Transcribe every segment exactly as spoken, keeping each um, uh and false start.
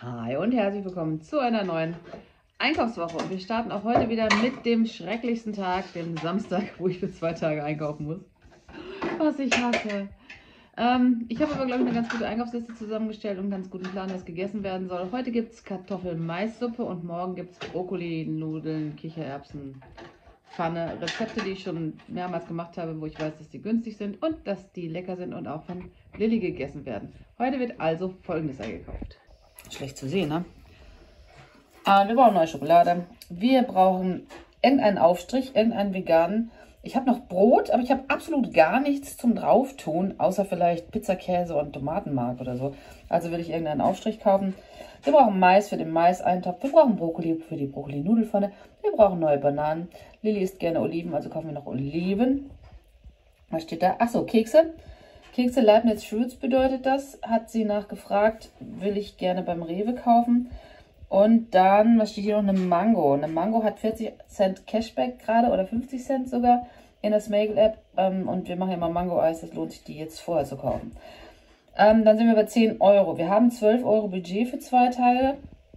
Hi und herzlich willkommen zu einer neuen Einkaufswoche. Und wir starten auch heute wieder mit dem schrecklichsten Tag, dem Samstag, wo ich für zwei Tage einkaufen muss. Was ich hasse. Ähm, ich habe aber, glaube ich, eine ganz gute Einkaufsliste zusammengestellt und einen ganz guten Plan, was gegessen werden soll. Heute gibt es Kartoffel-Mais-Suppe und morgen gibt es Brokkoli, Nudeln, Kichererbsen, Pfanne. Rezepte, die ich schon mehrmals gemacht habe, wo ich weiß, dass die günstig sind und dass die lecker sind und auch von Lilly gegessen werden. Heute wird also Folgendes eingekauft. Schlecht zu sehen, ne? Ah, wir brauchen neue Schokolade. Wir brauchen irgendeinen Aufstrich, irgendeinen veganen. Ich habe noch Brot, aber ich habe absolut gar nichts zum Drauftun, außer vielleicht Pizzakäse und Tomatenmark oder so. Also will ich irgendeinen Aufstrich kaufen. Wir brauchen Mais für den Mais-Eintopf. Wir brauchen Brokkoli für die Brokkoli-Nudelpfanne. Wir brauchen neue Bananen. Lilly isst gerne Oliven, also kaufen wir noch Oliven. Was steht da? Achso, Kekse. Kekse Leibniz Fruits bedeutet das. Hat sie nachgefragt, will ich gerne beim Rewe kaufen. Und dann, was steht hier noch? Eine Mango. Eine Mango hat vierzig Cent Cashback gerade oder fünfzig Cent sogar in der Smagel-App. Ähm, und wir machen ja mal Mango-Eis, das lohnt sich, die jetzt vorher zu kaufen. Ähm, dann sind wir bei zehn Euro. Wir haben zwölf Euro Budget für zwei Tage.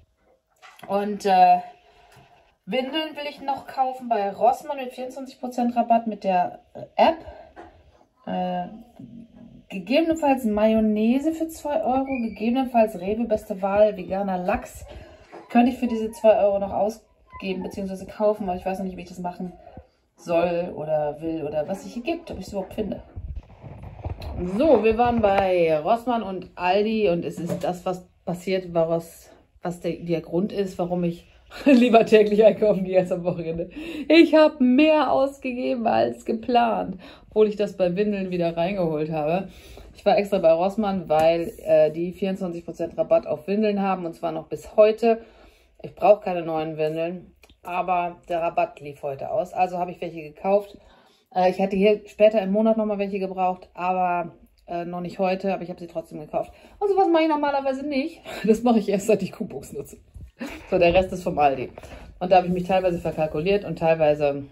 Und äh, Windeln will ich noch kaufen bei Rossmann mit vierundzwanzig Prozent Rabatt mit der äh, App. Äh, gegebenenfalls Mayonnaise für zwei Euro. Gegebenenfalls Rewe, beste Wahl, veganer Lachs. Könnte ich für diese zwei Euro noch ausgeben bzw. kaufen, aber ich weiß noch nicht, wie ich das machen soll oder will oder was es hier gibt, ob ich es überhaupt finde. So, wir waren bei Rossmann und Aldi und es ist das, was passiert, was, was der, der Grund ist, warum ich lieber täglich einkaufen gehe als am Wochenende. Ich habe mehr ausgegeben als geplant, obwohl ich das bei Windeln wieder reingeholt habe. Ich war extra bei Rossmann, weil äh, die vierundzwanzig Prozent Rabatt auf Windeln haben und zwar noch bis heute. Ich brauche keine neuen Windeln, aber der Rabatt lief heute aus. Also habe ich welche gekauft. Äh, ich hätte hier später im Monat nochmal welche gebraucht, aber äh, noch nicht heute. Aber ich habe sie trotzdem gekauft. Und sowas mache ich normalerweise nicht. Das mache ich erst, seit ich Coupons nutze. So, der Rest ist vom Aldi. Und da habe ich mich teilweise verkalkuliert und teilweise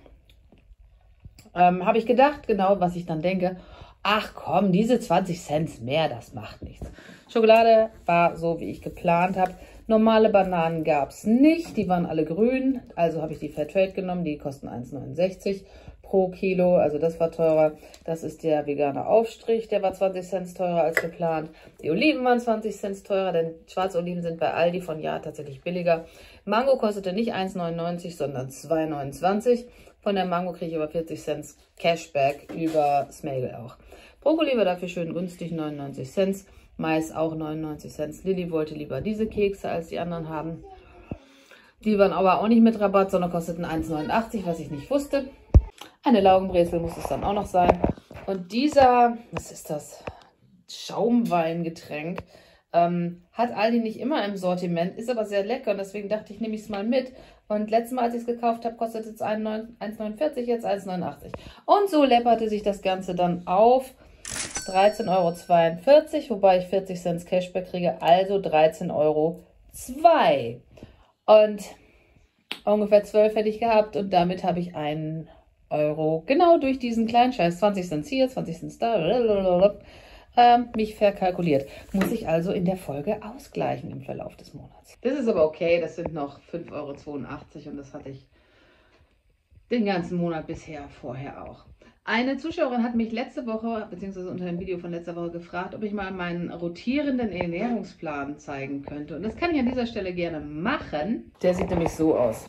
ähm, habe ich gedacht, genau, was ich dann denke. Ach komm, diese zwanzig Cent mehr, das macht nichts. Schokolade war so, wie ich geplant habe. Normale Bananen gab es nicht, die waren alle grün. Also habe ich die Fairtrade genommen, die kosten eins neunundsechzig pro Kilo. Also das war teurer. Das ist der vegane Aufstrich, der war zwanzig Cent teurer als geplant. Die Oliven waren zwanzig Cent teurer, denn schwarze Oliven sind bei Aldi von Jahr tatsächlich billiger. Mango kostete nicht eins neunundneunzig, sondern zwei neunundzwanzig. Von der Mango kriege ich aber vierzig Cent Cashback über Smagel auch. Brokkoli war dafür schön günstig, neunundneunzig Cent. Mais auch neunundneunzig Cent. Lilly wollte lieber diese Kekse als die anderen haben. Die waren aber auch nicht mit Rabatt, sondern kosteten eins neunundachtzig, was ich nicht wusste. Eine Laugenbrezel muss es dann auch noch sein. Und dieser, was ist das? Schaumweingetränk. Ähm, hat Aldi nicht immer im Sortiment, ist aber sehr lecker und deswegen dachte ich, nehme ich es mal mit. Und letztes Mal, als ich es gekauft habe, kostet es eins neunundvierzig, jetzt eins neunundachtzig. Und so läpperte sich das Ganze dann auf dreizehn Euro zweiundvierzig, wobei ich vierzig Cent Cashback kriege, also dreizehn Euro zwei. Und ungefähr zwölf hätte ich gehabt und damit habe ich einen Euro genau durch diesen kleinen Scheiß, zwanzig Cent hier, zwanzig Cent da, ähm, mich verkalkuliert. Muss ich also in der Folge ausgleichen im Verlauf des Monats. Das ist aber okay, das sind noch fünf Euro zweiundachtzig und das hatte ich den ganzen Monat bisher vorher auch. Eine Zuschauerin hat mich letzte Woche, beziehungsweise unter dem Video von letzter Woche gefragt, ob ich mal meinen rotierenden Ernährungsplan zeigen könnte. Und das kann ich an dieser Stelle gerne machen. Der sieht nämlich so aus.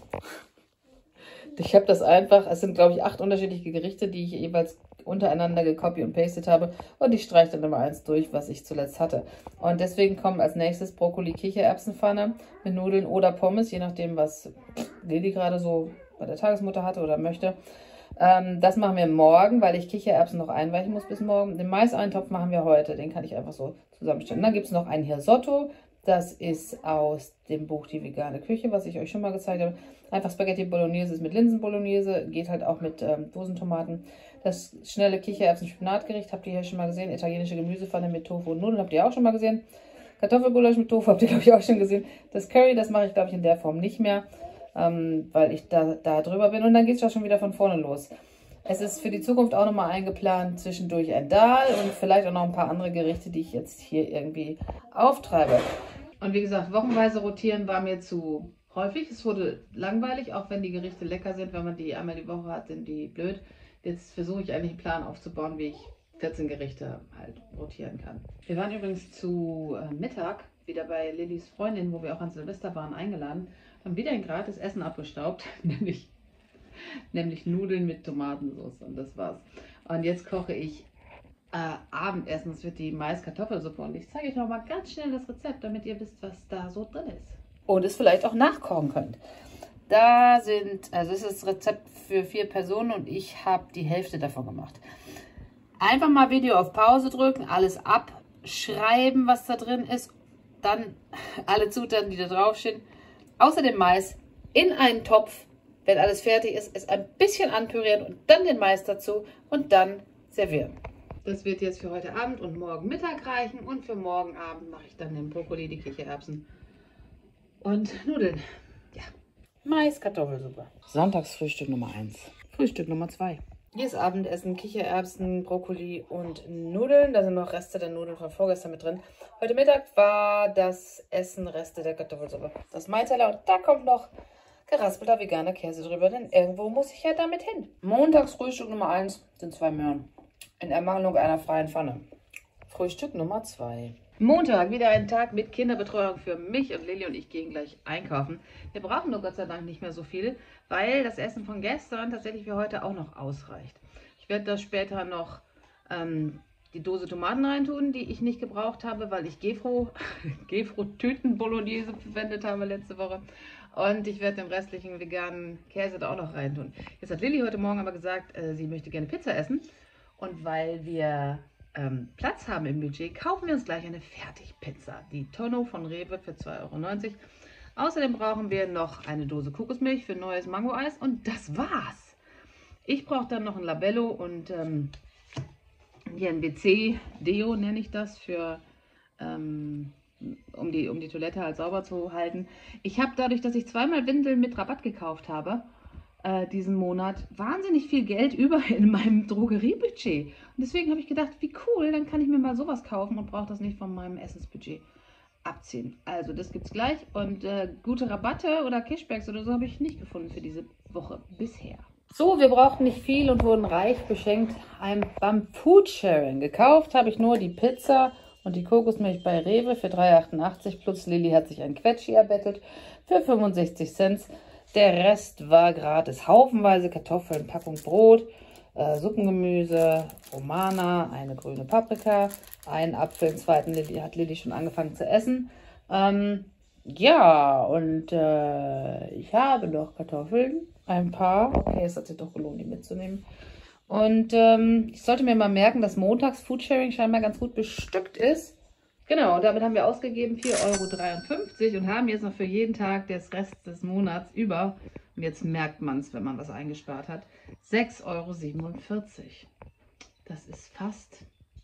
Ich habe das einfach, es sind glaube ich acht unterschiedliche Gerichte, die ich jeweils untereinander gecopy und pastet habe. Und ich streiche dann immer eins durch, was ich zuletzt hatte. Und deswegen kommen als nächstes Brokkoli-Kichererbsenpfanne mit Nudeln oder Pommes, je nachdem, was Lilly gerade so bei der Tagesmutter hatte oder möchte. Ähm, das machen wir morgen, weil ich Kichererbsen noch einweichen muss bis morgen. Den Mais-Eintopf machen wir heute, den kann ich einfach so zusammenstellen. Dann gibt es noch ein Risotto, das ist aus dem Buch Die vegane Küche, was ich euch schon mal gezeigt habe. Einfach Spaghetti Bolognese ist mit Linsen-Bolognese, geht halt auch mit ähm, Dosentomaten. Das schnelle Kichererbsen-Spinatgericht habt ihr hier schon mal gesehen. Italienische Gemüsepfanne mit Tofu und Nudeln habt ihr auch schon mal gesehen. Kartoffelgulasch mit Tofu habt ihr, glaube ich, auch schon gesehen. Das Curry, das mache ich, glaube ich, in der Form nicht mehr. Ähm, weil ich da, da drüber bin. Und dann geht es ja schon wieder von vorne los. Es ist für die Zukunft auch nochmal eingeplant, zwischendurch ein Dal und vielleicht auch noch ein paar andere Gerichte, die ich jetzt hier irgendwie auftreibe. Und wie gesagt, wochenweise rotieren war mir zu häufig. Es wurde langweilig, auch wenn die Gerichte lecker sind. Wenn man die einmal die Woche hat, sind die blöd. Jetzt versuche ich eigentlich einen Plan aufzubauen, wie ich vierzehn Gerichte halt rotieren kann. Wir waren übrigens zu äh, Mittag wieder bei Lillys Freundin, wo wir auch an Silvester waren, eingeladen. Haben wieder ein gratis Essen abgestaubt, nämlich, nämlich Nudeln mit Tomatensauce. Und das war's. Und jetzt koche ich äh, Abendessen. Das wird die Mais-Kartoffelsuppe. Und ich zeige euch noch mal ganz schnell das Rezept, damit ihr wisst, was da so drin ist. Und es vielleicht auch nachkochen könnt. Da sind, also es ist das Rezept für vier Personen und ich habe die Hälfte davon gemacht. Einfach mal Video auf Pause drücken, alles abschreiben, was da drin ist. Dann alle Zutaten, die da draufstehen, außer dem Mais, in einen Topf, wenn alles fertig ist, es ein bisschen anpürieren und dann den Mais dazu und dann servieren. Das wird jetzt für heute Abend und morgen Mittag reichen und für morgen Abend mache ich dann den Brokkoli, die Kichererbsen und Nudeln. Ja. Mais-Kartoffelsuppe. Sonntagsfrühstück Nummer eins. Frühstück Nummer zwei. Hier ist Abendessen, Kichererbsen, Brokkoli und Nudeln. Da sind noch Reste der Nudeln von vorgestern mit drin. Heute Mittag war das Essen Reste der Kartoffelsuppe. Das Maiteller und da kommt noch geraspelter veganer Käse drüber, denn irgendwo muss ich ja damit hin. Montagsfrühstück Nummer eins sind zwei Möhren. In Ermangelung einer freien Pfanne. Frühstück Nummer zwei. Montag, wieder ein Tag mit Kinderbetreuung für mich und Lilly und ich gehen gleich einkaufen. Wir brauchen nur Gott sei Dank nicht mehr so viel, weil das Essen von gestern tatsächlich für heute auch noch ausreicht. Ich werde da später noch ähm, die Dose Tomaten reintun, die ich nicht gebraucht habe, weil ich Gefro, Gefro-Tüten-Bolognese verwendet habe letzte Woche. Und ich werde den restlichen veganen Käse da auch noch reintun. Jetzt hat Lilly heute Morgen aber gesagt, äh, sie möchte gerne Pizza essen. Und weil wir ähm, Platz haben im Budget, kaufen wir uns gleich eine Fertigpizza. Die Tonno von Rewe für zwei Euro neunzig. Außerdem brauchen wir noch eine Dose Kokosmilch für neues Mango-Eis. Und das war's. Ich brauche dann noch ein Labello und ähm, hier ein W C-Deo nenne ich das, für, ähm, um, die, um die Toilette halt sauber zu halten. Ich habe dadurch, dass ich zweimal Windeln mit Rabatt gekauft habe, diesen Monat wahnsinnig viel Geld über in meinem Drogeriebudget. Und deswegen habe ich gedacht, wie cool, dann kann ich mir mal sowas kaufen und brauche das nicht von meinem Essensbudget abziehen. Also das gibt es gleich. Und äh, gute Rabatte oder Cashbacks oder so habe ich nicht gefunden für diese Woche bisher. So, wir brauchten nicht viel und wurden reich beschenkt beim Foodsharing. Gekauft habe ich nur die Pizza und die Kokosmilch bei Rewe für drei achtundachtzig. Plus Lilly hat sich ein Quetschi erbettelt für fünfundsechzig Cent. Der Rest war gratis. Haufenweise Kartoffeln, Packung Brot, äh, Suppengemüse, Romana, eine grüne Paprika, einen Apfel, den zweiten Lilly, hat Lilly schon angefangen zu essen. Ähm, ja, und äh, ich habe noch Kartoffeln, ein paar. Okay, es hat sich doch gelohnt, die mitzunehmen. Und ähm, ich sollte mir mal merken, dass montags Foodsharing scheinbar ganz gut bestückt ist. Genau, und damit haben wir ausgegeben vier Euro dreiundfünfzig und haben jetzt noch für jeden Tag des Rest des Monats über, und jetzt merkt man es, wenn man was eingespart hat, sechs Euro siebenundvierzig. Das ist fast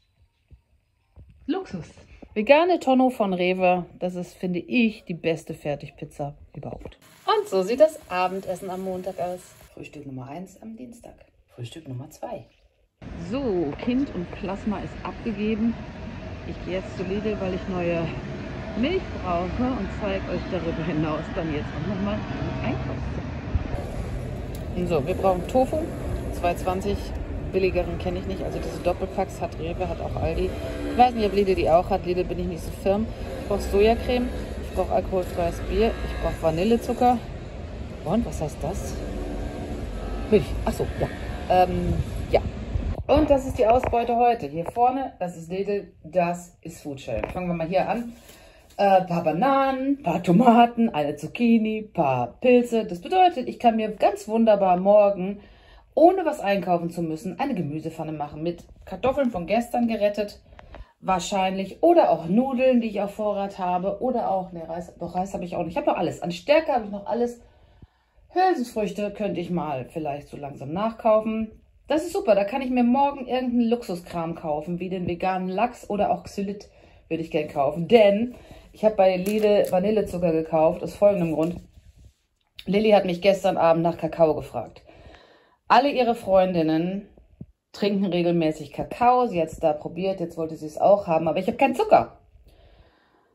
Luxus. Vegane Tonno von Rewe, das ist, finde ich, die beste Fertigpizza überhaupt. Und so sieht das Abendessen am Montag aus. Frühstück Nummer eins am Dienstag. Frühstück Nummer zwei. So, Kind und Plasma ist abgegeben. Ich gehe jetzt zu Lidl, weil ich neue Milch brauche und zeige euch darüber hinaus dann jetzt auch nochmal einen Einkaufstipp. So, wir brauchen Tofu, zwei zwanzig, billigeren kenne ich nicht, also diese Doppelpacks hat Rewe, hat auch Aldi. Ich weiß nicht, ob Lidl die auch hat, Lidl bin ich nicht so firm. Ich brauche Sojacreme, ich brauche alkoholfreies Bier, ich brauche Vanillezucker. Und, was heißt das? Milch, achso, ja. Ähm, ja. Und das ist die Ausbeute heute. Hier vorne, das ist Lidl, das ist Foodsharing. Fangen wir mal hier an. Ein äh, paar Bananen, ein paar Tomaten, eine Zucchini, ein paar Pilze. Das bedeutet, ich kann mir ganz wunderbar morgen, ohne was einkaufen zu müssen, eine Gemüsepfanne machen. Mit Kartoffeln von gestern gerettet, wahrscheinlich. Oder auch Nudeln, die ich auf Vorrat habe. Oder auch, ne, Reis, doch Reis habe ich auch nicht. Ich habe noch alles. An Stärke habe ich noch alles. Hülsenfrüchte könnte ich mal vielleicht so langsam nachkaufen. Das ist super, da kann ich mir morgen irgendeinen Luxuskram kaufen, wie den veganen Lachs oder auch Xylit würde ich gerne kaufen. Denn ich habe bei Lidl Vanillezucker gekauft, aus folgendem Grund. Lilly hat mich gestern Abend nach Kakao gefragt. Alle ihre Freundinnen trinken regelmäßig Kakao. Sie hat es da probiert, jetzt wollte sie es auch haben, aber ich habe keinen Zucker.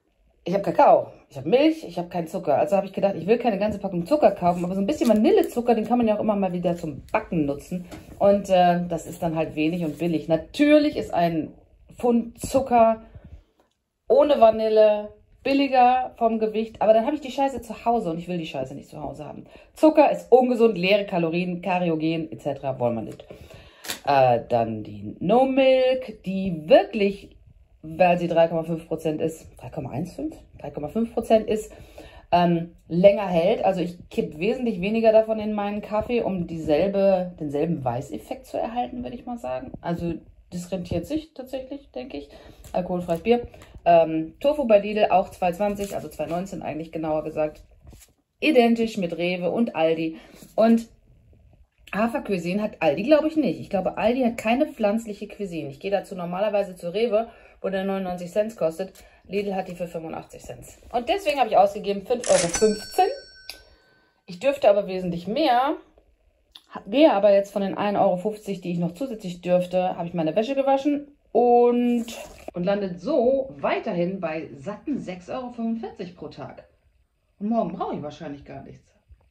ich habe Kakao, ich habe Milch, ich habe keinen Zucker. Also habe ich gedacht, ich will keine ganze Packung Zucker kaufen, aber so ein bisschen Vanillezucker, den kann man ja auch immer mal wieder zum Backen nutzen. Und äh, das ist dann halt wenig und billig. Natürlich ist ein Pfund Zucker ohne Vanille billiger vom Gewicht, aber dann habe ich die Scheiße zu Hause und ich will die Scheiße nicht zu Hause haben. Zucker ist ungesund, leere Kalorien, kariogen et cetera wollen wir nicht. Äh, dann die No Milk, die wirklich, weil sie drei Komma fünf Prozent ist, drei Komma fünfzehn? drei Komma fünf Prozent ist, ähm, länger hält. Also ich kippe wesentlich weniger davon in meinen Kaffee, um dieselbe, denselben Weißeffekt zu erhalten, würde ich mal sagen. Also das rentiert sich tatsächlich, denke ich. Alkoholfreies Bier. Ähm, Tofu bei Lidl auch zwei zwanzig, also zwei neunzehn eigentlich genauer gesagt. Identisch mit Rewe und Aldi. Und Hafercuisine hat Aldi, glaube ich, nicht. Ich glaube, Aldi hat keine pflanzliche Cuisine. Ich gehe dazu normalerweise zu Rewe, wo der neunundneunzig Cent kostet. Lidl hat die für fünfundachtzig Cent. Und deswegen habe ich ausgegeben fünf Euro fünfzehn. Ich dürfte aber wesentlich mehr. Gehe aber jetzt von den ein Euro fünfzig, die ich noch zusätzlich dürfte, habe ich meine Wäsche gewaschen und, und landet so weiterhin bei satten sechs Euro fünfundvierzig pro Tag. Und morgen brauche ich wahrscheinlich gar nichts.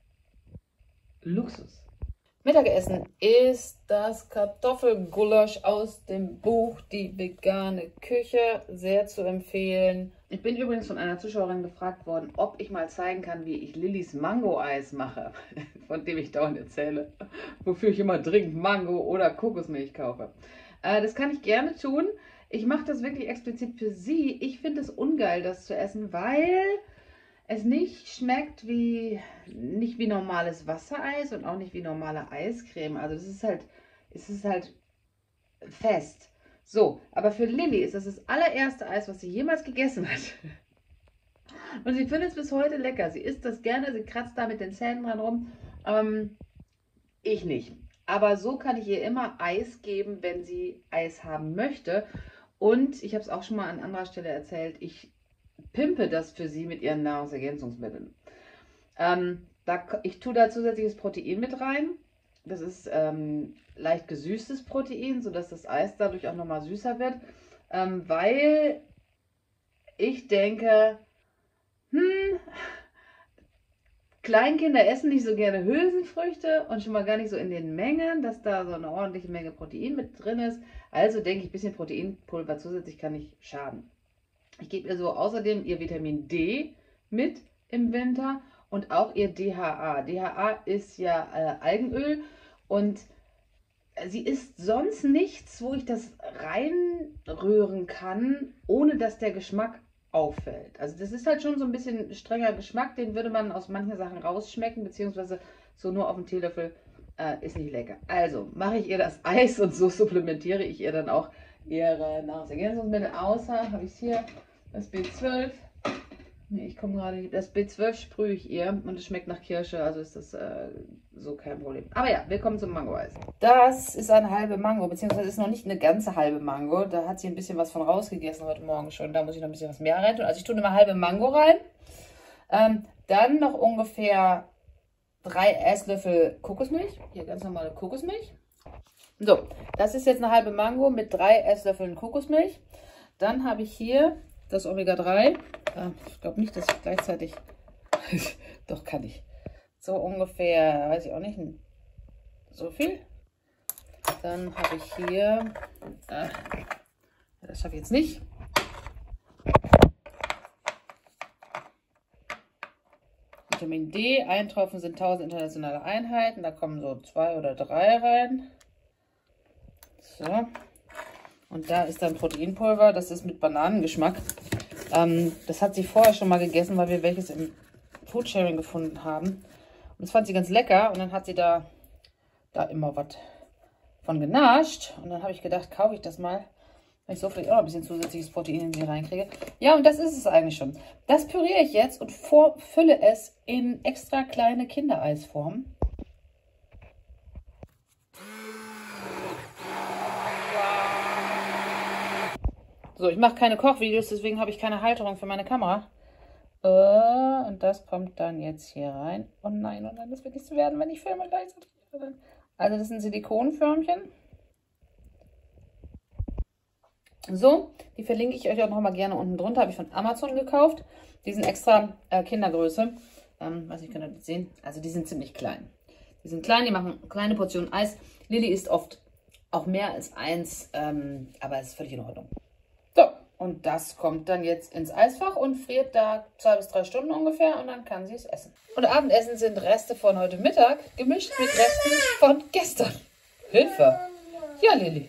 Luxus. Mittagessen ist das Kartoffelgulasch aus dem Buch Die vegane Küche. Sehr zu empfehlen. Ich bin übrigens von einer Zuschauerin gefragt worden, ob ich mal zeigen kann, wie ich Lillys Mango-Eis mache, von dem ich dauernd erzähle, wofür ich immer dringend Mango oder Kokosmilch kaufe. Äh, das kann ich gerne tun. Ich mache das wirklich explizit für sie. Ich finde es ungeil, das zu essen, weil es nicht schmeckt wie, nicht wie normales Wassereis und auch nicht wie normale Eiscreme. Also es ist halt, es ist halt fest. So, aber für Lilly ist das das allererste Eis, was sie jemals gegessen hat. Und sie findet es bis heute lecker. Sie isst das gerne, sie kratzt da mit den Zähnen dran rum. Ähm, ich nicht. Aber so kann ich ihr immer Eis geben, wenn sie Eis haben möchte. Und ich habe es auch schon mal an anderer Stelle erzählt, ich pimpe das für sie mit ihren Nahrungsergänzungsmitteln. Ähm, da, ich tue da zusätzliches Protein mit rein. Das ist ähm, leicht gesüßtes Protein, sodass das Eis dadurch auch nochmal süßer wird. Ähm, weil ich denke, hm, Kleinkinder essen nicht so gerne Hülsenfrüchte und schon mal gar nicht so in den Mengen, dass da so eine ordentliche Menge Protein mit drin ist. Also denke ich, ein bisschen Proteinpulver zusätzlich kann nicht schaden. Ich gebe ihr so außerdem ihr Vitamin D mit im Winter und auch ihr D H A. D H A ist ja äh, Algenöl und sie isst sonst nichts, wo ich das reinrühren kann, ohne dass der Geschmack auffällt. Also das ist halt schon so ein bisschen strenger Geschmack, den würde man aus manchen Sachen rausschmecken, beziehungsweise so nur auf dem Teelöffel äh, ist nicht lecker. Also mache ich ihr das Eis und so supplementiere ich ihr dann auch ihre Nahrungsergänzungsmittel, außer, habe ich es hier, das B zwölf. Nee, ich komme gerade, das B zwölf sprühe ich ihr und es schmeckt nach Kirsche, also ist das äh, so kein Problem. Aber ja, willkommen zum Mango-Eis. Das ist eine halbe Mango, beziehungsweise ist noch nicht eine ganze halbe Mango. Da hat sie ein bisschen was von rausgegessen heute Morgen schon. Da muss ich noch ein bisschen was mehr rein tun. Also ich tue eine halbe Mango rein. Ähm, dann noch ungefähr drei Esslöffel Kokosmilch. Hier ganz normale Kokosmilch. So, das ist jetzt eine halbe Mango mit drei Esslöffeln Kokosmilch. Dann habe ich hier das Omega drei. Ich glaube nicht, dass ich gleichzeitig... Doch, kann ich. So ungefähr, weiß ich auch nicht, so viel. Dann habe ich hier... Äh, das schaffe ich jetzt nicht. Vitamin D, ein Tropfen sind tausend internationale Einheiten. Da kommen so zwei oder drei rein. So. Und da ist dann Proteinpulver, das ist mit Bananengeschmack. Ähm, das hat sie vorher schon mal gegessen, weil wir welches im Foodsharing gefunden haben. Und das fand sie ganz lecker. Und dann hat sie da, da immer was von genascht. Und dann habe ich gedacht, kaufe ich das mal, weil ich so vielleicht auch noch ein bisschen zusätzliches Protein in sie reinkriege. Ja, und das ist es eigentlich schon. Das püriere ich jetzt und vor, fülle es in extra kleine Kindereisform. So, ich mache keine Kochvideos, deswegen habe ich keine Halterung für meine Kamera. Uh, und das kommt dann jetzt hier rein. Oh nein, oh nein, das wird nicht so werden, wenn ich filme gleichzeitig. Also das sind Silikonförmchen. So, die verlinke ich euch auch nochmal gerne unten drunter. Habe ich von Amazon gekauft. Die sind extra äh, Kindergröße. Ähm, weiß nicht, könnt ihr das sehen? Also die sind ziemlich klein. Die sind klein, die machen kleine Portionen Eis. Lilly isst oft auch mehr als eins, ähm, aber es ist völlig in Ordnung. So, und das kommt dann jetzt ins Eisfach und friert da zwei bis drei Stunden ungefähr und dann kann sie es essen. Und Abendessen sind Reste von heute Mittag gemischt mit Resten von gestern. Hilfe! Ja, Lilly.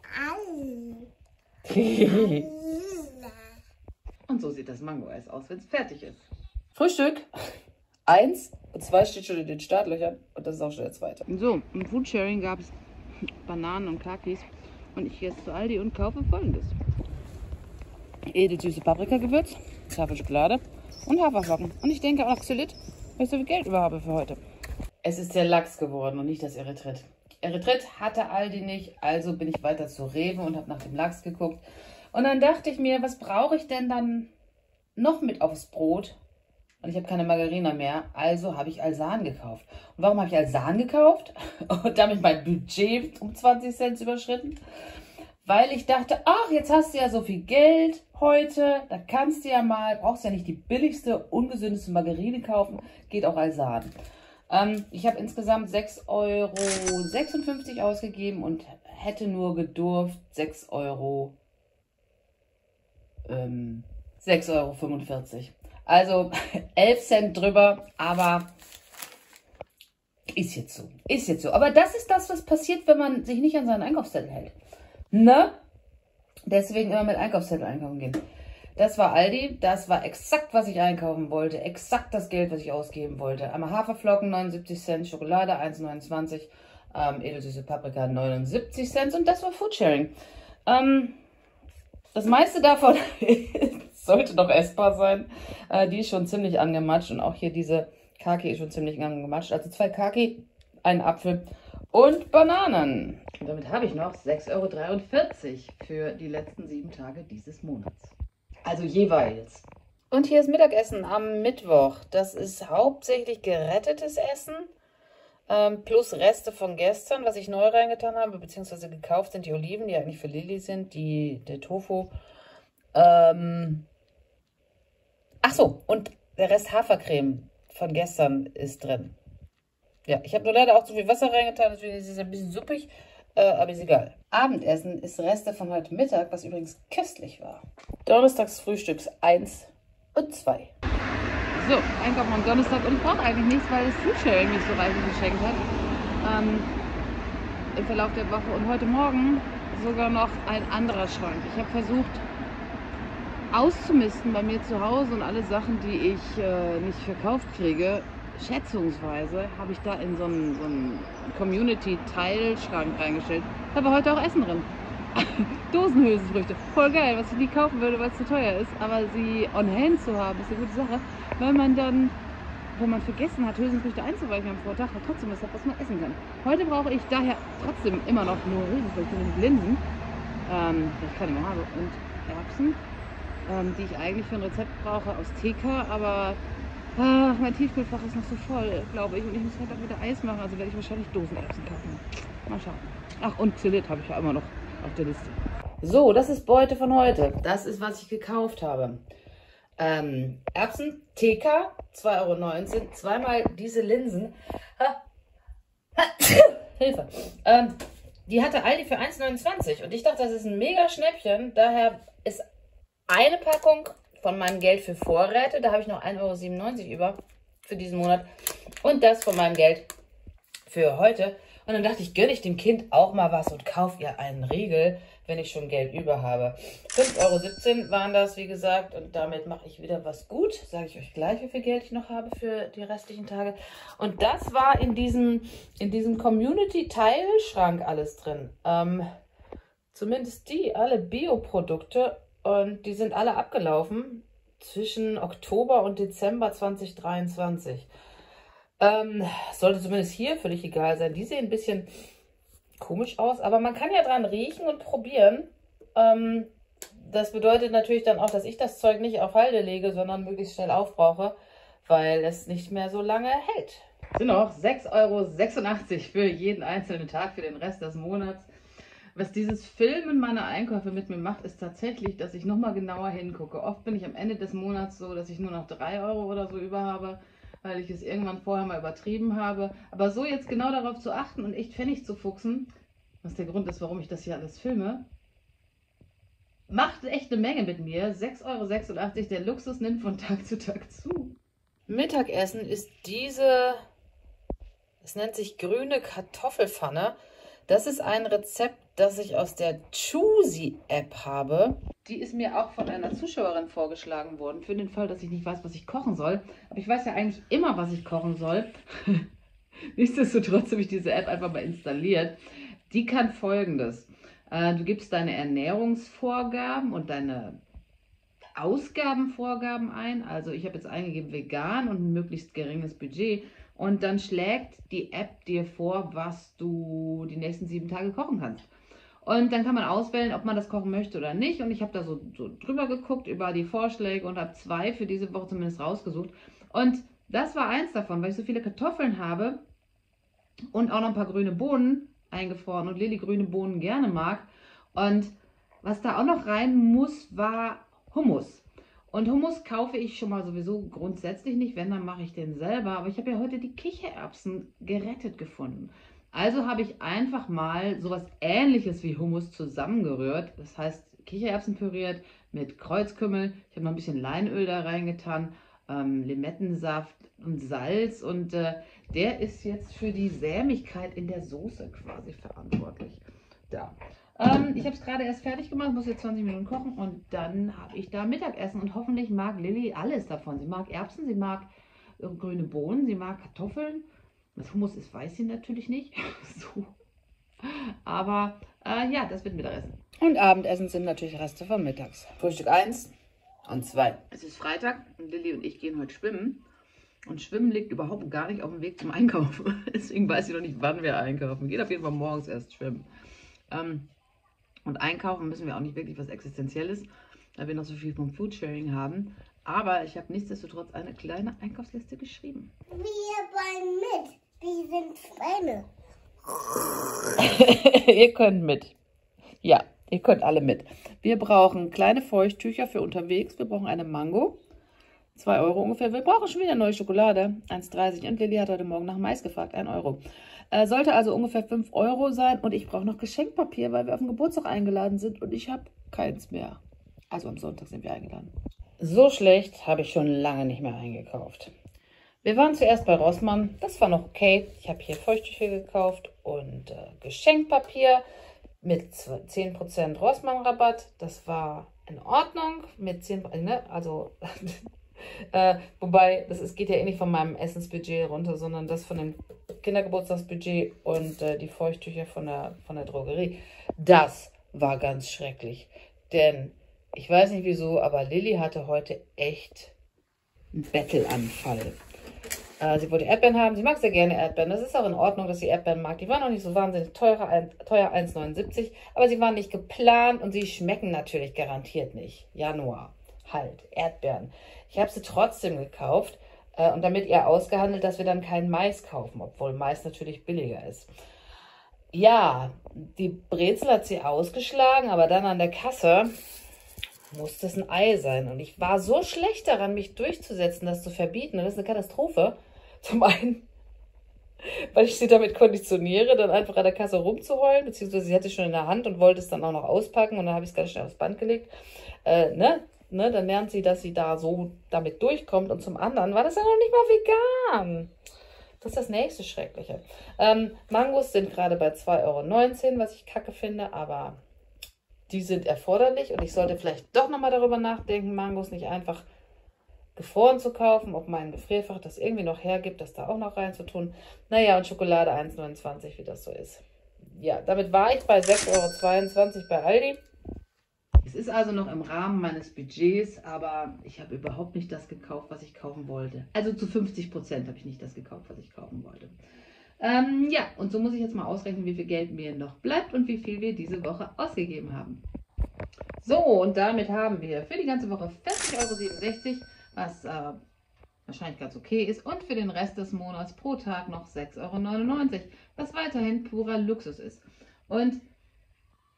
Und so sieht das Mango-Eis aus, wenn es fertig ist. Frühstück. Eins und zwei steht schon in den Startlöchern und das ist auch schon der zweite. So, im Foodsharing gab es Bananen und Kakis und ich gehe jetzt zu Aldi und kaufe Folgendes. Edelsüße Paprikagewürz, Tafel Schokolade und Haferflocken. Und ich denke auch Xylit, weil ich so viel Geld über habe für heute. Es ist der Lachs geworden und nicht das Erythrit. Erythrit hatte Aldi nicht, also bin ich weiter zu Rewe und habe nach dem Lachs geguckt. Und dann dachte ich mir, was brauche ich denn dann noch mit aufs Brot? Und ich habe keine Margarine mehr, also habe ich Alsan gekauft. Und warum habe ich Alsan gekauft? Und damit mein Budget um zwanzig Cent überschritten? Weil ich dachte, ach, jetzt hast du ja so viel Geld heute, da kannst du ja mal, brauchst ja nicht die billigste, ungesündeste Margarine kaufen, geht auch Alsan. Ähm, ich habe insgesamt sechs Euro sechsundfünfzig ausgegeben und hätte nur gedurft sechs Euro, ähm, sechs Euro fünfundvierzig. Also elf Cent drüber, aber ist jetzt so. Ist jetzt so. Aber das ist das, was passiert, wenn man sich nicht an seinen Einkaufszettel hält. Ne? Deswegen immer mit Einkaufszettel einkaufen gehen. Das war Aldi. Das war exakt, was ich einkaufen wollte. Exakt das Geld, was ich ausgeben wollte. Einmal Haferflocken, neunundsiebzig Cent. Schokolade, eins neunundzwanzig. Ähm, edelsüße Paprika, neunundsiebzig Cent. Und das war Foodsharing. Ähm, das meiste davon sollte doch essbar sein. Äh, die ist schon ziemlich angematscht. Und auch hier diese Kaki ist schon ziemlich angematscht. Also zwei Kaki, ein Apfel und Bananen. Und damit habe ich noch sechs Euro dreiundvierzig für die letzten sieben Tage dieses Monats. Also jeweils. Und hier ist Mittagessen am Mittwoch. Das ist hauptsächlich gerettetes Essen. Ähm, plus Reste von gestern, was ich neu reingetan habe, beziehungsweise gekauft sind die Oliven, die eigentlich für Lilly sind, die, der Tofu. Ähm, ach so, und der Rest Hafercreme von gestern ist drin. Ja, ich habe nur leider auch zu viel Wasser reingetan, deswegen ist es ein bisschen suppig, äh, aber ist egal. Abendessen ist Reste von heute Mittag, was übrigens köstlich war. Donnerstags Frühstücks eins und zwei. So, Einkaufen am Donnerstag und ich brauche eigentlich nichts, weil das Foodsharing mich so reichlich geschenkt hat. Ähm, Im Verlauf der Woche und heute Morgen sogar noch ein anderer Schrank. Ich habe versucht auszumisten bei mir zu Hause und alle Sachen, die ich äh, nicht verkauft kriege, schätzungsweise habe ich da in so einen, so einen Community-Teilschrank reingestellt. Da war heute auch Essen drin. Dosenhülsenfrüchte. Voll geil, was ich nie kaufen würde, weil es zu teuer ist. Aber sie on hand zu haben, ist eine gute Sache. Weil man dann, wenn man vergessen hat, Hülsenfrüchte einzuweichen am Vortag, hat trotzdem was, was man essen kann. Heute brauche ich daher trotzdem immer noch nur Hülsenfrüchte und Linsen, ähm, die ich keine mehr habe, und Erbsen, ähm, die ich eigentlich für ein Rezept brauche aus T K, aber ach, mein Tiefkühlfach ist noch so voll, glaube ich. Und ich muss halt auch wieder Eis machen, also werde ich wahrscheinlich Dosenerbsen kaufen. Mal schauen. Ach, und Xylit habe ich ja immer noch auf der Liste. So, das ist Beute von heute. Das ist, was ich gekauft habe. Ähm, Erbsen, T K, zwei Euro neunzehn. Zweimal diese Linsen. Ha. Ha. Hilfe. Ähm, die hatte Aldi für eins neunundzwanzig. Und ich dachte, das ist ein mega Schnäppchen. Daher ist eine Packung von meinem Geld für Vorräte. Da habe ich noch ein Euro siebenundneunzig über für diesen Monat. Und das von meinem Geld für heute. Und dann dachte ich, gönne ich dem Kind auch mal was und kaufe ihr einen Riegel, wenn ich schon Geld über habe. fünf Euro siebzehn waren das, wie gesagt. Und damit mache ich wieder was gut. Sage ich euch gleich, wie viel Geld ich noch habe für die restlichen Tage. Und das war in diesem, in diesem Community-Teilschrank alles drin. Ähm, zumindest die, alle Bioprodukte. Und die sind alle abgelaufen zwischen Oktober und Dezember zweitausenddreiundzwanzig. Ähm, sollte zumindest hier völlig egal sein. Die sehen ein bisschen komisch aus, aber man kann ja dran riechen und probieren. Ähm, das bedeutet natürlich dann auch, dass ich das Zeug nicht auf Halde lege, sondern möglichst schnell aufbrauche, weil es nicht mehr so lange hält. Sind noch sechs Euro sechsundachtzig für jeden einzelnen Tag für den Rest des Monats. Was dieses Filmen meiner Einkäufe mit mir macht, ist tatsächlich, dass ich nochmal genauer hingucke. Oft bin ich am Ende des Monats so, dass ich nur noch drei Euro oder so über habe, weil ich es irgendwann vorher mal übertrieben habe. Aber so jetzt genau darauf zu achten und echt Pfennig zu fuchsen, was der Grund ist, warum ich das hier alles filme, macht echt eine Menge mit mir. sechs Euro sechsundachtzig, der Luxus nimmt von Tag zu Tag zu. Mittagessen ist diese, es nennt sich grüne Kartoffelpfanne. Das ist ein Rezept, das ich aus der Choosy-App habe. Die ist mir auch von einer Zuschauerin vorgeschlagen worden, für den Fall, dass ich nicht weiß, was ich kochen soll. Aber ich weiß ja eigentlich immer, was ich kochen soll. Nichtsdestotrotz habe ich diese App einfach mal installiert. Die kann Folgendes. Äh, du gibst deine Ernährungsvorgaben und deine Ausgabenvorgaben ein. Also ich habe jetzt eingegeben vegan und ein möglichst geringes Budget. Und dann schlägt die App dir vor, was du die nächsten sieben Tage kochen kannst. Und dann kann man auswählen, ob man das kochen möchte oder nicht. Und ich habe da so, so drüber geguckt über die Vorschläge und habe zwei für diese Woche zumindest rausgesucht. Und das war eins davon, weil ich so viele Kartoffeln habe und auch noch ein paar grüne Bohnen eingefroren und Lilly grüne Bohnen gerne mag. Und was da auch noch rein muss, war Hummus. Und Hummus kaufe ich schon mal sowieso grundsätzlich nicht, wenn, dann mache ich den selber. Aber ich habe ja heute die Kichererbsen gerettet gefunden. Also habe ich einfach mal sowas Ähnliches wie Hummus zusammengerührt. Das heißt Kichererbsen püriert mit Kreuzkümmel. Ich habe noch ein bisschen Leinöl da reingetan, ähm, Limettensaft und Salz. Und äh, der ist jetzt für die Sämigkeit in der Soße quasi verantwortlich. Da. Ähm, ich habe es gerade erst fertig gemacht, muss jetzt zwanzig Minuten kochen und dann habe ich da Mittagessen und hoffentlich mag Lilly alles davon. Sie mag Erbsen, sie mag äh, grüne Bohnen, sie mag Kartoffeln. Das Hummus ist, weiß sie natürlich nicht. So. Aber äh, ja, das wird Mittagessen. Und Abendessen sind natürlich Reste von mittags. Frühstück eins und zwei. Es ist Freitag und Lilly und ich gehen heute schwimmen. Und Schwimmen liegt überhaupt gar nicht auf dem Weg zum Einkaufen. Deswegen weiß ich noch nicht, wann wir einkaufen. Geht auf jeden Fall morgens erst schwimmen. Ähm, Und einkaufen müssen wir auch nicht wirklich was Existenzielles, da wir noch so viel vom Foodsharing haben. Aber ich habe nichtsdestotrotz eine kleine Einkaufsliste geschrieben. Wir wollen mit. Wir sind Schweine. Ihr könnt mit. Ja, ihr könnt alle mit. Wir brauchen kleine Feuchttücher für unterwegs. Wir brauchen eine Mango. zwei Euro ungefähr. Wir brauchen schon wieder neue Schokolade. eins dreißig. Und Lilly hat heute Morgen nach Mais gefragt. ein Euro. Äh, sollte also ungefähr fünf Euro sein. Und ich brauche noch Geschenkpapier, weil wir auf den Geburtstag eingeladen sind. Und ich habe keins mehr. Also am Sonntag sind wir eingeladen. So schlecht habe ich schon lange nicht mehr eingekauft. Wir waren zuerst bei Rossmann. Das war noch okay. Ich habe hier Feuchttücher gekauft und äh, Geschenkpapier mit zehn Prozent Rossmann-Rabatt. Das war in Ordnung. Mit zehn Prozent, ne? Also... Äh, wobei, das ist, geht ja eh nicht von meinem Essensbudget runter, sondern das von dem Kindergeburtstagsbudget und äh, die Feuchttücher von der, von der Drogerie. Das war ganz schrecklich. Denn ich weiß nicht wieso, aber Lilly hatte heute echt einen Bettelanfall. Äh, sie wollte Erdbeeren haben. Sie mag sehr gerne Erdbeeren. Das ist auch in Ordnung, dass sie Erdbeeren mag. Die waren auch nicht so wahnsinnig teuer, ein, teuer eins neunundsiebzig. Aber sie waren nicht geplant und sie schmecken natürlich garantiert nicht. Januar. Halt, Erdbeeren. Ich habe sie trotzdem gekauft äh, und damit ihr ausgehandelt, dass wir dann keinen Mais kaufen, obwohl Mais natürlich billiger ist. Ja, die Brezel hat sie ausgeschlagen, aber dann an der Kasse musste es ein Ei sein. Und ich war so schlecht daran, mich durchzusetzen, das zu verbieten. Das ist eine Katastrophe. Zum einen, weil ich sie damit konditioniere, dann einfach an der Kasse rumzuheulen, beziehungsweise sie hatte es schon in der Hand und wollte es dann auch noch auspacken und dann habe ich es ganz schnell aufs Band gelegt. Äh, ne? Ne, dann lernt sie, dass sie da so damit durchkommt. Und zum anderen war das ja noch nicht mal vegan. Das ist das nächste Schreckliche. Ähm, Mangos sind gerade bei zwei Euro neunzehn, was ich kacke finde, aber die sind erforderlich. Und ich sollte vielleicht doch nochmal darüber nachdenken, Mangos nicht einfach gefroren zu kaufen, ob mein Gefrierfach das irgendwie noch hergibt, das da auch noch rein zu tun. Naja, und Schokolade eins neunundzwanzig, wie das so ist. Ja, damit war ich bei sechs Euro zweiundzwanzig bei Aldi. Es ist also noch im Rahmen meines Budgets, aber ich habe überhaupt nicht das gekauft, was ich kaufen wollte. Also zu fünfzig Prozent habe ich nicht das gekauft, was ich kaufen wollte. Ähm, ja, und so muss ich jetzt mal ausrechnen, wie viel Geld mir noch bleibt und wie viel wir diese Woche ausgegeben haben. So, und damit haben wir für die ganze Woche vierzig Euro siebenundsechzig, was äh, wahrscheinlich ganz okay ist. Und für den Rest des Monats pro Tag noch sechs Euro neunundneunzig, was weiterhin purer Luxus ist. Und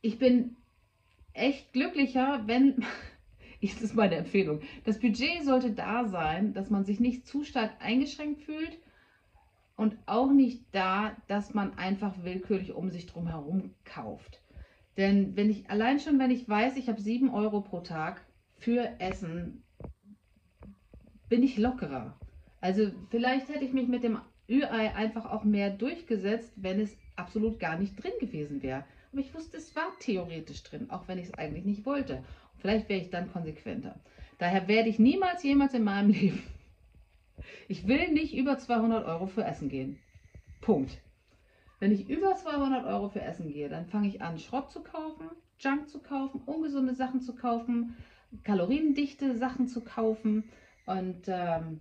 ich bin echt glücklicher, wenn, das ist meine Empfehlung, das Budget sollte da sein, dass man sich nicht zu stark eingeschränkt fühlt und auch nicht da, dass man einfach willkürlich um sich drum herum kauft. Denn wenn ich, allein schon wenn ich weiß, ich habe sieben Euro pro Tag für Essen, bin ich lockerer. Also vielleicht hätte ich mich mit dem Ü-Ei einfach auch mehr durchgesetzt, wenn es absolut gar nicht drin gewesen wäre. Aber ich wusste, es war theoretisch drin, auch wenn ich es eigentlich nicht wollte. Vielleicht wäre ich dann konsequenter. Daher werde ich niemals jemals in meinem Leben, ich will nicht über zweihundert Euro für Essen gehen. Punkt. Wenn ich über zweihundert Euro für Essen gehe, dann fange ich an, Schrott zu kaufen, Junk zu kaufen, ungesunde Sachen zu kaufen, kaloriendichte Sachen zu kaufen. Und ähm,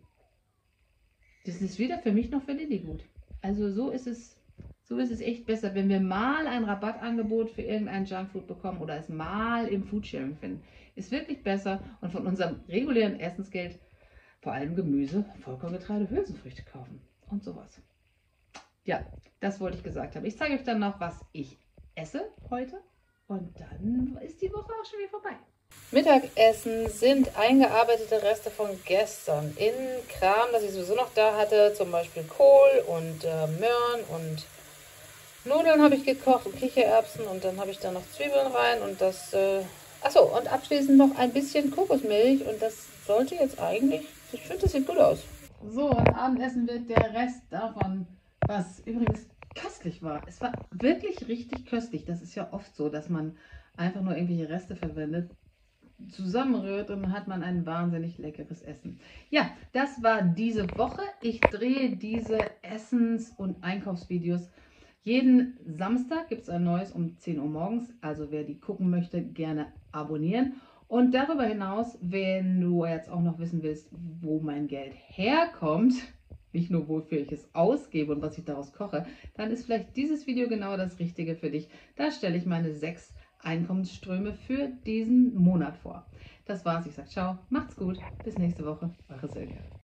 das ist weder für mich noch für Lilly gut. Also so ist es, so ist es echt besser, wenn wir mal ein Rabattangebot für irgendein Junkfood bekommen oder es mal im Foodsharing finden. Ist wirklich besser und von unserem regulären Essensgeld vor allem Gemüse, Vollkorngetreide, Hülsenfrüchte kaufen und sowas. Ja, das wollte ich gesagt haben. Ich zeige euch dann noch, was ich esse heute und dann ist die Woche auch schon wieder vorbei. Mittagessen sind eingearbeitete Reste von gestern in Kram, das ich sowieso noch da hatte, zum Beispiel Kohl und äh, Möhren und Nudeln habe ich gekocht und Kichererbsen und dann habe ich da noch Zwiebeln rein und das, äh, achso, und abschließend noch ein bisschen Kokosmilch und das sollte jetzt eigentlich, ich finde, das sieht gut aus. So, und Abendessen wird der Rest davon, was übrigens köstlich war. Es war wirklich richtig köstlich. Das ist ja oft so, dass man einfach nur irgendwelche Reste verwendet, zusammenrührt und dann hat man ein wahnsinnig leckeres Essen. Ja, das war diese Woche. Ich drehe diese Essens- und Einkaufsvideos. Jeden Samstag gibt es ein neues um zehn Uhr morgens. Also wer die gucken möchte, gerne abonnieren. Und darüber hinaus, wenn du jetzt auch noch wissen willst, wo mein Geld herkommt, nicht nur wofür ich es ausgebe und was ich daraus koche, dann ist vielleicht dieses Video genau das Richtige für dich. Da stelle ich meine sechs Einkommensströme für diesen Monat vor. Das war's. Ich sage ciao, macht's gut, bis nächste Woche. Eure Silke.